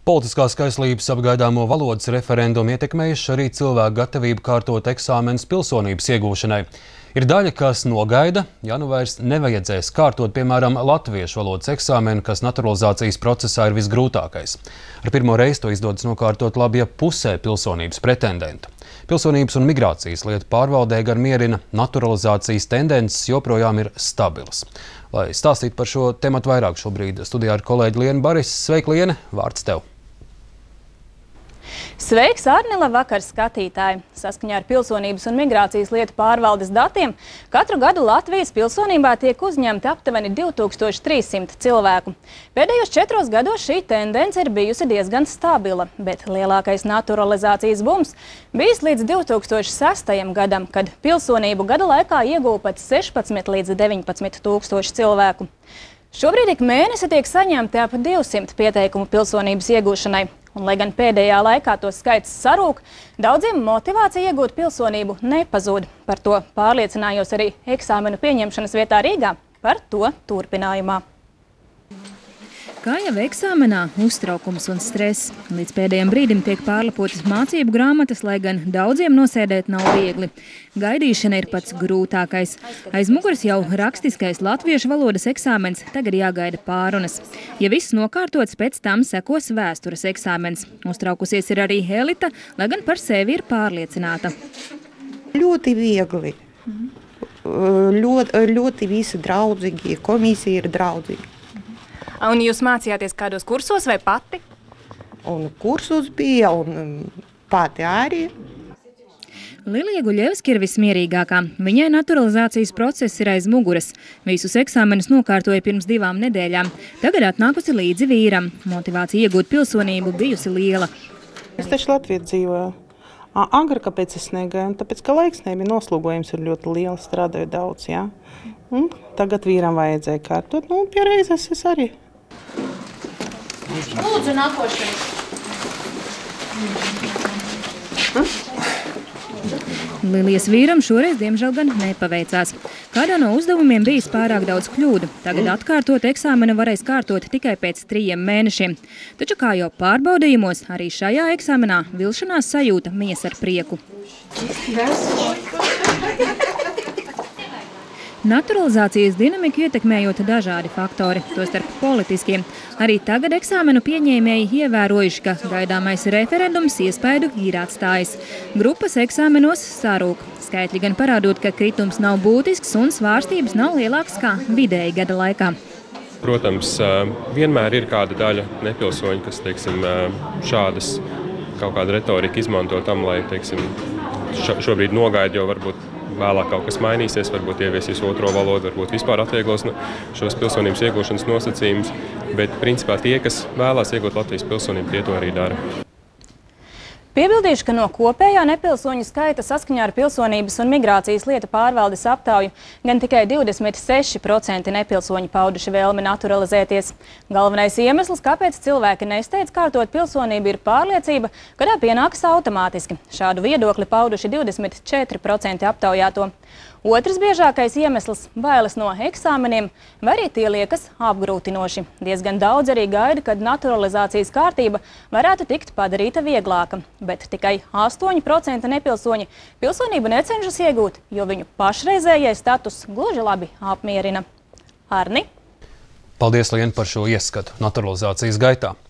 Politiskās kaislības apgaidāmo valodas referendumu ietekmējuši arī cilvēku gatavību kārtot eksāmenus pilsonības iegūšanai. Ir daļa, kas nogaida, ja nu vairs nevajadzēs kārtot, piemēram, latviešu valodas eksāmenu, kas naturalizācijas procesā ir visgrūtākais. Ar pirmo reizi to izdodas nokārtot labi, ja pusē pilsonības pretendentu. Pilsonības un migrācijas lietu pārvaldē gan mierina, naturalizācijas tendences joprojām ir stabilas. Lai stāstītu par šo tematu vairāk, šobrīd studijā ar kolēģi Lienu Baris. Sveika, Liene, vārds tev! Sveiks, Arni, labvakar, skatītāji! Saskaņā ar Pilsonības un migrācijas lietu pārvaldes datiem katru gadu Latvijas pilsonībā tiek uzņemti aptuveni 2300 cilvēku. Pēdējos 4 gados šī tendence ir bijusi diezgan stabila, bet lielākais naturalizācijas bums bijis līdz 2006. gadam, kad pilsonību gada laikā ieguva pat 16 līdz 19 tūkstoši cilvēku. Šobrīd ik mēnesi tiek saņemti ap 200 pieteikumu pilsonības iegūšanai. Un, lai gan pēdējā laikā to skaits sarūk, daudziem motivācija iegūt pilsonību nepazūd. Par to pārliecinājos arī eksāmenu pieņemšanas vietā Rīgā. Par to turpinājumā. Kā jau eksāmenā, uztraukums un stress. Līdz pēdējiem brīdim tiek pārlapotas mācību grāmatas, lai gan daudziem nosēdēt nav viegli. Gaidīšana ir pats grūtākais. Aiz muguras jau rakstiskais latviešu valodas eksāmens, tagad jāgaida pārunas. Ja viss nokārtots, pēc tam sekos vēstures eksāmens. Uztraukusies ir arī Elita, lai gan par sevi ir pārliecināta. Ļoti viegli. Ļoti visi draudzīgi, komisija ir draudzīga. Un jūs mācījāties kādos kursos vai pati? Un kursos bija, un pati arī. Lilija Guļevska ir vismierīgākā. Viņai naturalizācijas process ir aiz muguras. Visus eksāmenus nokārtoja pirms 2 nedēļām. Tagad atnākusi līdzi vīram. Motivācija iegūt pilsonību bijusi liela. Es taču Latvijā dzīvoju. Agri, kāpēc es negāju? Tāpēc, ka laiks nebija, noslogojums ir ļoti liels, strādāju daudz, jā. Un tagad vīram vajadzēja kārtot, nu, pie reizes es arī. Lūdzu, nākošais. Lilijas vīram šoreiz, diemžēl, gan nepaveicās. Kādā no uzdevumiem bijis pārāk daudz kļūdu. Tagad atkārtot eksāmenu varēs kārtot tikai pēc 3 mēnešiem. Taču, kā jau pārbaudījumos, arī šajā eksāmenā vilšanās sajūta mies ar prieku. Naturalizācijas dinamiku ietekmējot dažādi faktori, tostarp politiskiem. Arī tagad eksāmenu pieņēmēji ievērojuši, ka gaidāmais referendums iespaidu ir atstājis. Grupas eksāmenos sarūk. Skaitļi gan parādot, ka kritums nav būtisks un svārstības nav lielāks kā vidēji gada laikā. Protams, vienmēr ir kāda daļa nepilsoņu, kas, teiksim, šādas kaut kāda retorika izmanto tam, lai, teiksim, šobrīd nogaida, jo varbūt vēlāk kaut kas mainīsies, varbūt ieviesīs otro valodu, varbūt vispār atvieglos šos pilsonības iegūšanas nosacījumus, bet principā tie, kas vēlās iegūt Latvijas pilsonību, tie to arī dara. Piebildīšu, ka no kopējā nepilsoņu skaita saskaņā ar Pilsonības un migrācijas lietu pārvaldes aptauju gan tikai 26% nepilsoņi pauduši vēlmi naturalizēties. Galvenais iemesls, kāpēc cilvēki nesteidz kārtot pilsonību, ir pārliecība, ka tā pienākas automātiski. Šādu viedokli pauduši 24% aptaujāto. Otrs biežākais iemesls – bailes no eksāmeniem, vai arī tie liekas apgrūtinoši. Diezgan daudz arī gaida, kad naturalizācijas kārtība varētu tikt padarīta vieglāka, bet tikai 8% nepilsoņi pilsonību necenšas iegūt, jo viņu pašreizējais status gluži labi apmierina. Arni? Paldies, Liena, par šo ieskatu naturalizācijas gaitā.